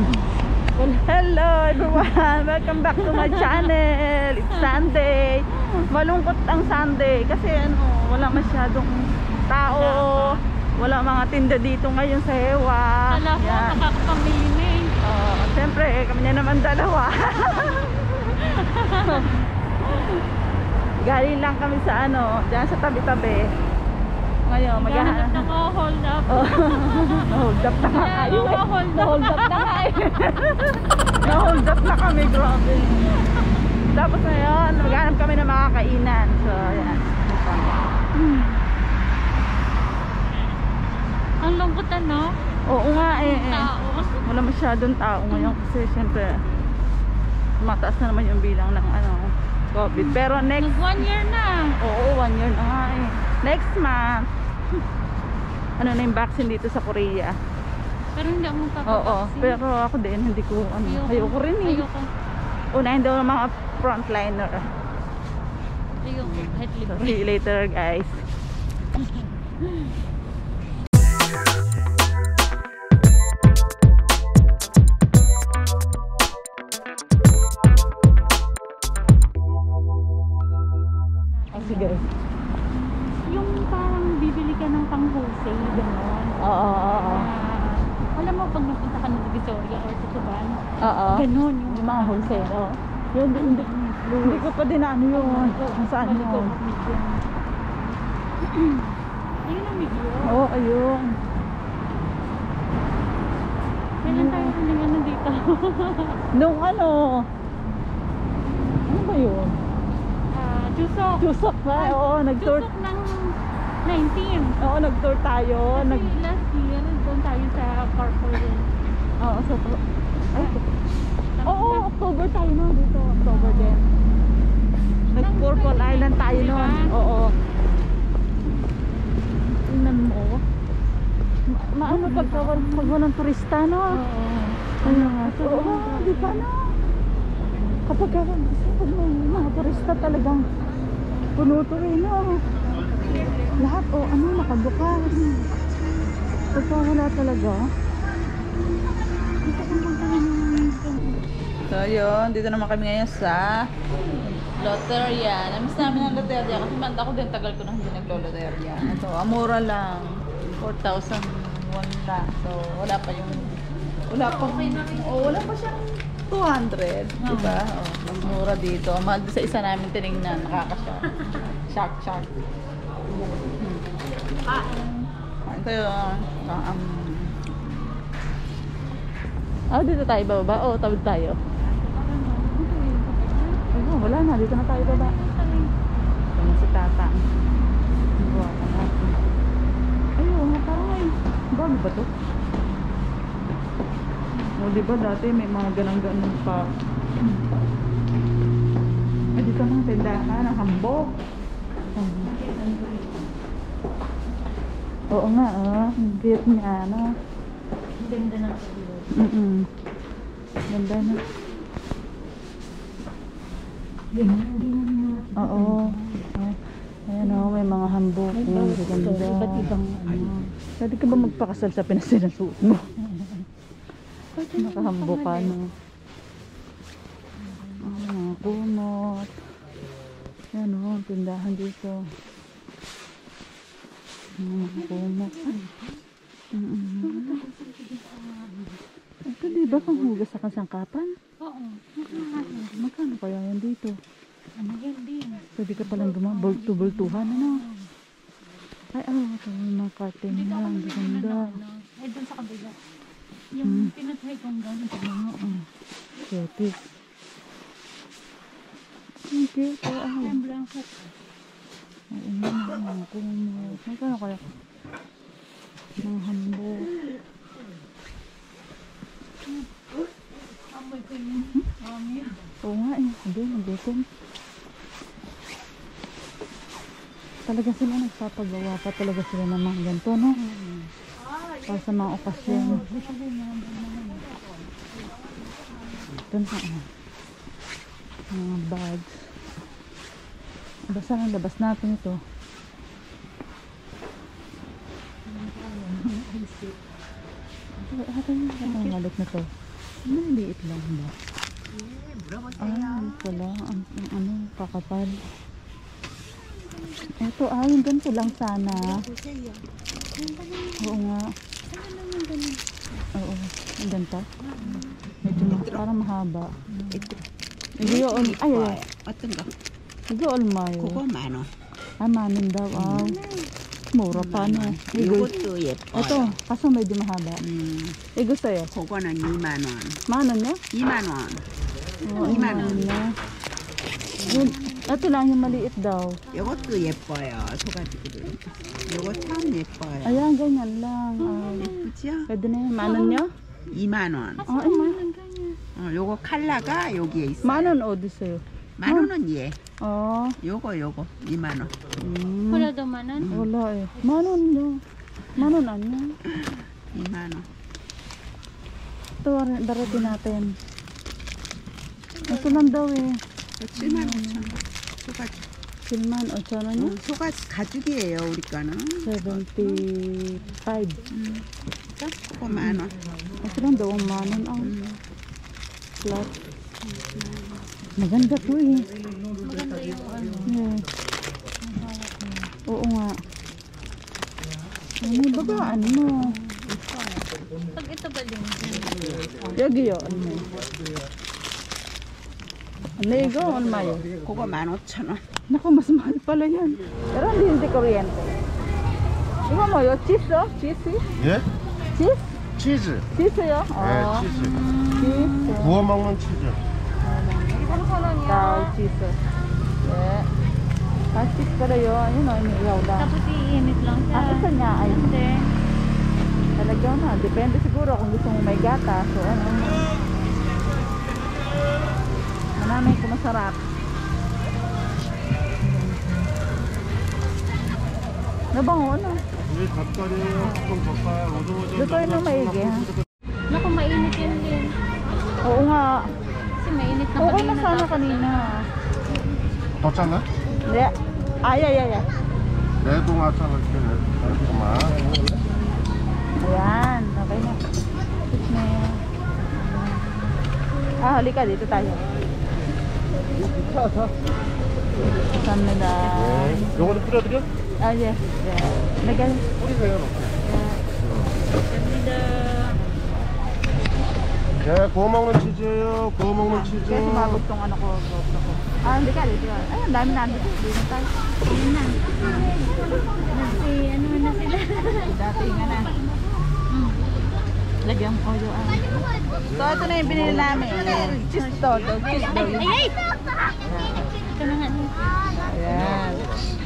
Well, hello everyone! Welcome back to my channel! It's Sunday! Malungkot ang Sunday kasi wala masyadong tao. Wala mga tinda dito ngayon sa Hewa. Kala ko, makakapamili na eh. Siyempre, kami niya naman dalawa. Galing lang kami sa dyan sa tabi-tabi. Ngayon, maghahanap na hold up. Hold up na nga kayo eh. Hold up na nga eh. Na-hold up na kami, grabe. Tapos ngayon, maghanap kami ng mga kainan. So, ayan. Ang lungkot ano? Oo nga eh. Tao. Wala masyadong tao ngayon kasi syempre mataas na naman yung bilang ng COVID. Pero next... Nag 1 year na. Oo, 1 year na nga eh. Next month, na yung vaccine dito sa Korea. Pero hindi ako magpapavaksin. Oo, pero ako din, hindi ko, ayoko rin eh. Ayoko. Unahin daw ng mga frontliner. Ayoko, kahit So, libre. see you later guys. Sige. Yung parang bibili ka ng pang-wholesale, gano'n. Oo. Alam mo, pag napunta ka ng Divisoria or sa Tuban, Oo. gano'n Yung mga wholesale, Yun, hindi ko pa din yun. Kung saan yun. Ayun ang video. Oo, ayun. Kailan tayo huling dito? Nung ano ba yun? Chusok. Chusok ba? Oo, nag-tour. Chusok ng 19. Oo, nag-tour tayo. Kasi last year, doon tayo sa Purple. Oo, sa Oo, October tayo no dito. October din. Nag-Purple Island tayo noon. Oo. Tingnan mo. Maano pag walang turista, no? Oo. Ano nga? Oo, di ba na? Kapag mga turista talagang puno-to rin, no? Lahat, nakabukas. Pagka wala talaga. So yun, dito naman kami ngayon sa Loteria. Namiss namin ang Loteria kasi ako din tagal ko na hindi naglo-Loteria. Ito, mura lang. 4,001 lang. So wala pa siyang 200, diba? Mas mura dito. Mahal sa isa namin tinignan, nakaka-shock. Shock. Kain tayo. Dito tayo bababa? Oo, tawid tayo. Wala na, dito na tayo baba. Ito na si Tata. Ayun, parang bago ba to? Diba dati may mga ganang-ganon pa. Dito na tindahan ng hambog. Oo nga, cute niya, Ganda ng video. Ganda na. Oo. Ayan may mga hambog. Ganda. Iba't ibang Pwede ka ba magpakasal sa Pinas na suot mo? Nakahambog ka, mga kumot. Ayan tindahan dito. Mga kumot. Ito diba kung hugas sa kasangkapan? Oo. Magkano kaya yan dito? Ano yan din? Pwede ka palang bultuhan, Ay, ito yung mga curtain Dito ako lang. Ganda. Ay, doon sa kabila. Yung pinatry kong gano'n. Cute. Thank you. Yung blanket. Ayun na, mga kumot. Magkano kaya? Mga hambog. Amoy ko yun. Oo nga hindi, nagutom. Talaga sila nagpapagawa pa talaga sila ng mga ganito, no? Para sa mga okasyon. Ito na, mga bags. Basta ang labas natin ito. Ito yung malit na to. Maliit lang ba? Ah, wala. Ang ano, kakapal. Ito, yung ganito lang sana. Oo nga. Oo, ang ganito. Medyo parang mahaba. Hindi yun. Ay. 어떤 거? Igo 얼마요? 그거 10,000원. Manin daw. Mura pa na. 이것도 예뻐요. Ito, kaso medyo mahaba. Igo sa'yo. 그거는 2만 원. Manon niya? 2만 원. 2만 원 na. Ito lang yung maliit daw. 이것도 예뻐요. 소가지들. 이거 참 예뻐요. Ayan, ganyan lang. 예쁘죠? Pwede na yun. Manon niya? 2만 원. Manon. 요거 칼라가 여기에 있어요. Manon 어디 있어요? 10,000원은 얘. 요거 2만 원. Wala daw manan. Wala eh. Manon niya. Manon ano? 2만 원. Ito, darating natin. Ito lang daw eh. 7만 5천 원. 소가지. 7만 5천 원이요? 소가지 가죽이에요, 우리 거는. 75. 그거 10,000원. Ito lang daw ang manon. Flat. Maganda to eh. Maganda yung ano. Yes. Oo nga. Ano bagaan mo? Pag ito ba din? 여기요. Lego, 얼마요? 그거 15,000원. Naku, mas mahal pala yan. Pero hindi kuryente. Iba mo yun? Cheese oh? Cheese? 예? Cheese? 치즈. Cheese요? 네, 치즈. Cheese. 구워 먹는 치즈. Daw, cheese. Yeah. Cheese pala yun. Yun o, iniiyaw lang. Tapos iinit lang siya. Isa niya ay Hindi. talagyan na. Depende siguro kung gusto mo may gata. So ano. Manamay kung masarap. Nabango ano? 우리 젓갈이에요. 조금 젓갈. 오도오도. Lutuin mo maigi ha. Naku, mainit yun din. Oo nga. Kasi mainit na Okay na kanina. sana tapos- kanina. 더 잘라? Hindi. Ay. 내동아차 이렇게 내동아. Ayan. Okay na. Tapos na yan. Halika dito tayo. Saan na 네. 요거는 뿌려드려? yes. Lagyan. 뿌리세요. 네, 구워 먹는 치즈예요. 구워 먹는 치즈. Kaya sumabog tong ano ko. Hindi ka dito. Ay, ang dami na dito. Dito na tayo. Ayun na. Kasi ano na sila. Dati nga na. Lagyan ko yung So, ito na yung binili namin. Cheese todo. Cheese daw yun. Ay! Ito na nga. Ayan.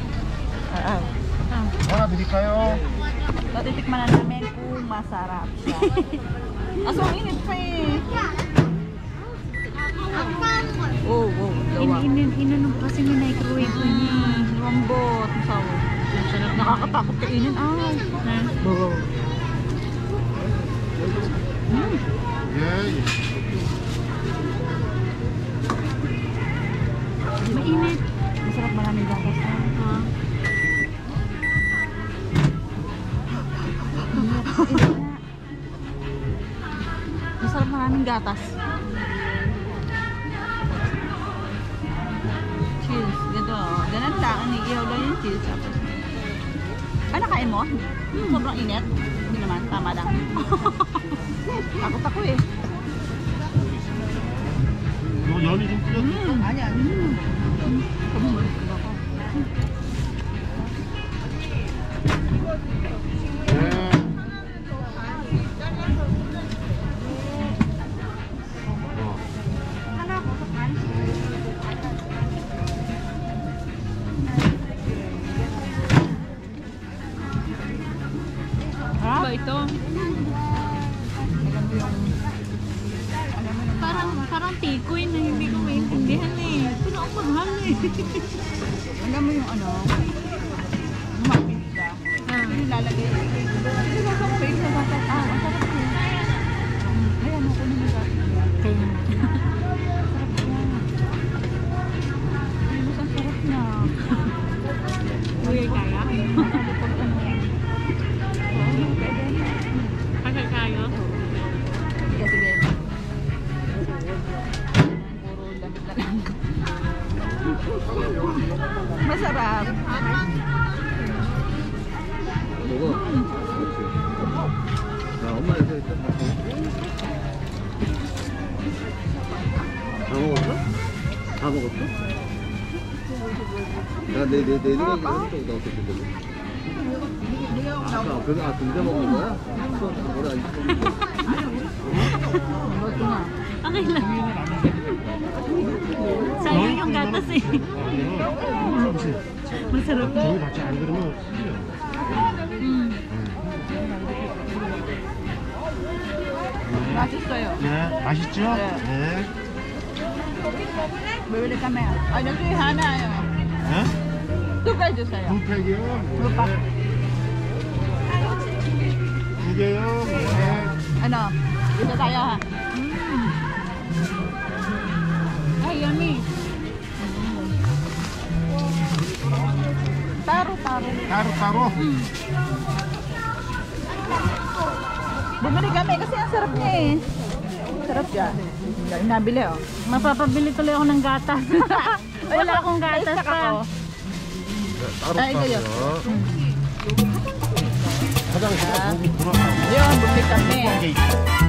하나 드릴까요? So, titikman na namin kung masarap siya. Aso, ang init pa eh. Lawang. Inanong kasi ni microwave ko niya. Lambot. Masarap. Nakakatakot kainin. Ay. Bago. 예. Mainit. Masarap, maraming gatas. Masarap, maraming gatas. Cheese. Ganito. Ganun lang. Iniihaw lang yung cheese. Tapos. Ay, nakain mo? Sobrang init. Hindi naman. Tama lang. Takot ako eh. 요 연이 좀 뿌려드릴까? 아니야. 네. Ba ito? Parang tikoy na hindi ko maintindihan eh. Pero ang mahal eh. Alam mo yung ano? Lumapit siya. Nilalagay. Hindi ba sa face na gatas? Ang sarap yun. Ayan, ako na yung gatas. Sarap yan. Ang sarap na. Uy, kaya? Kaya kayo? Sige. 다 먹었어? 내 눈에 넣었어 아까 등자 먹는 거야? 뭐라 안 Okay lang. Sayang yung gatas eh. Masarap. 저기 같이 안 그러면 맛있어요. 네, 맛있죠? 네. Bibili kami. Ay, nagsihan na. 네? Ito kayo sa'yo. 두 팩이요? Lupa. 두 개요? 네. Ano? Dito tayo ha. Ay, yummy. Taro-taro. 따로. Bumili kami kasi ang sarap niya eh. Sarap yan. Yung nabili oh. Mapapabili tuloy ako ng gatas. Wala akong gatas Naisak pa. ako. Ay, ito yun. 화장실 보고 돌아가고. Yun, bumili kami. 게 있어.